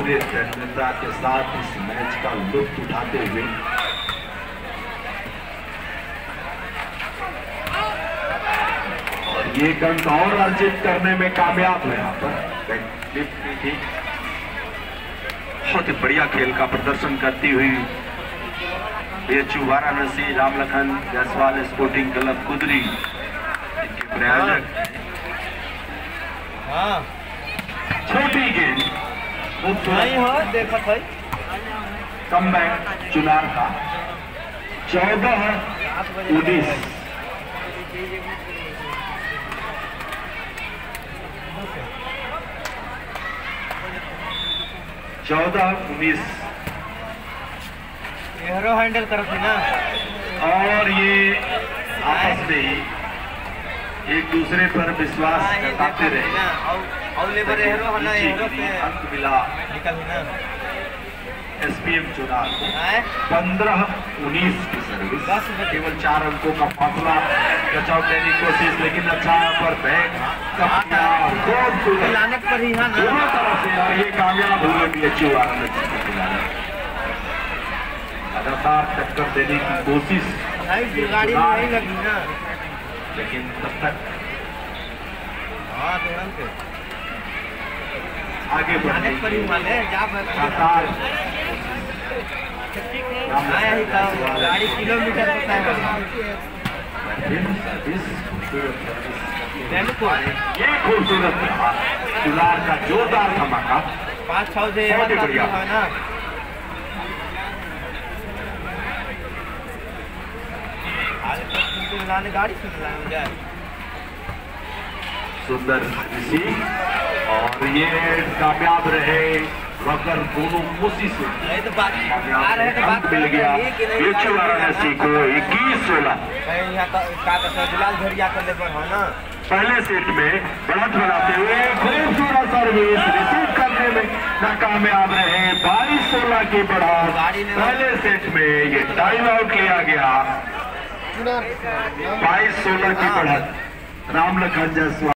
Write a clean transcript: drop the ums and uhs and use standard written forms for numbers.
पूरे तन्मयता के साथ इस मैच का लुत्फ उठाते हुए और ये अंक और अर्जित करने में कामयाब है। यहाँ पर थी बहुत ही बढ़िया खेल का प्रदर्शन करती हुई BHU Varanasi Ramlakhan Jaiswal sporting club Kudri इनके प्रायोजक। छोटी गेंद कमबैक चुनार का 14-19। हेरो हैंडल करते ना और ये आपस में ही एक दूसरे पर विश्वास जताते रहे। अंक मिला SPM चुनाव को 15-19 की सर्विस। केवल 4 अंकों का फासला बचाव करने की कोशिश, लेकिन अच्छा पर बैग दोनों तरफ से और ये कामयाब हुए BHU वाराणसी के खिलाड़ी। लगातार टक्कर देने की कोशिश गाड़ी नहीं लगी ना, लेकिन तब तक आगे बढ़ने लगातार गाड़ी किलोमीटर ये खूबसूरत गुलार का जोरदार धमाका 5-6 से बढ़िया है ना। गाड़ी सुंदर इसी और ये कामयाब रहे मगर दोनों कोशिश मिल गया BHU वाराणसी को 21-16। पहले सेट में बढ़त बनाते हुए खूबसूरत सर्विस रिसीव करने में नाकामयाब रहे 22-16 की बढ़त। पहले सेट में ये टाइम आउट लिया गया। 22-16 की बढ़त रामलखन जायसवाल।